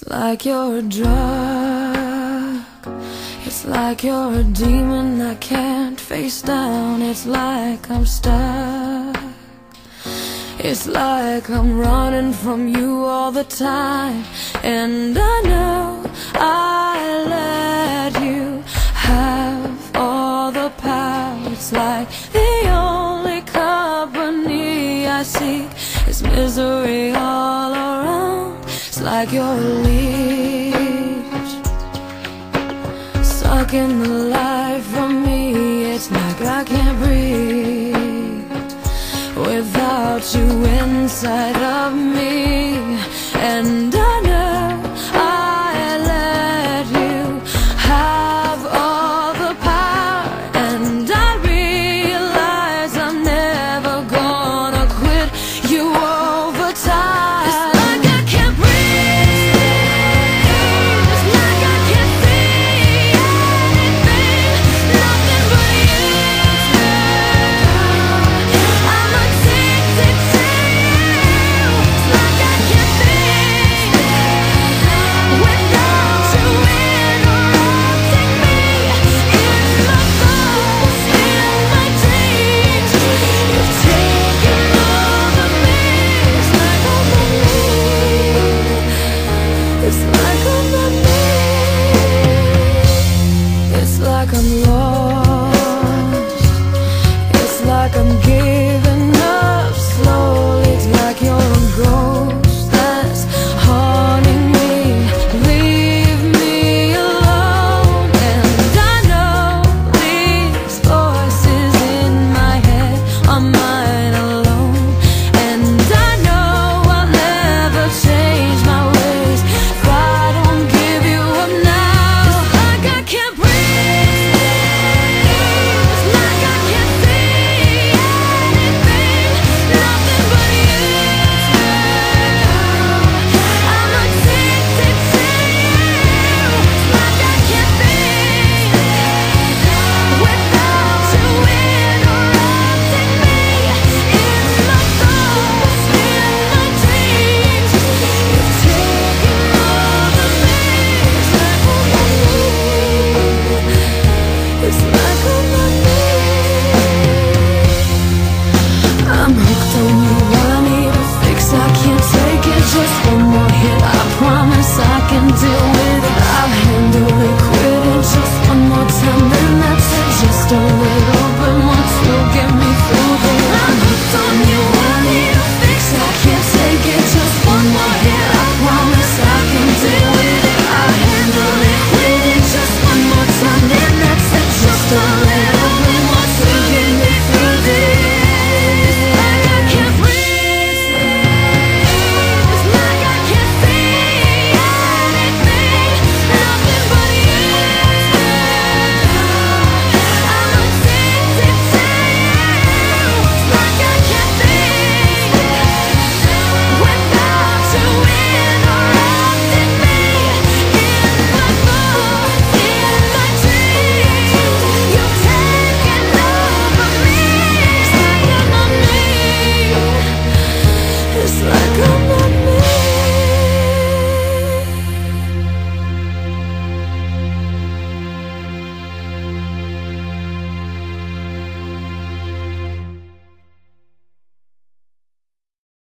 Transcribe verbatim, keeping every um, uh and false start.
It's like you're a drug. It's like you're a demon I can't face down. It's like I'm stuck. It's like I'm running from you all the time. And I know I let you have all the power. It's like the only company I seek is misery all around. It's like you're a leech, sucking the life from me. It's like I can't breathe without you inside of me.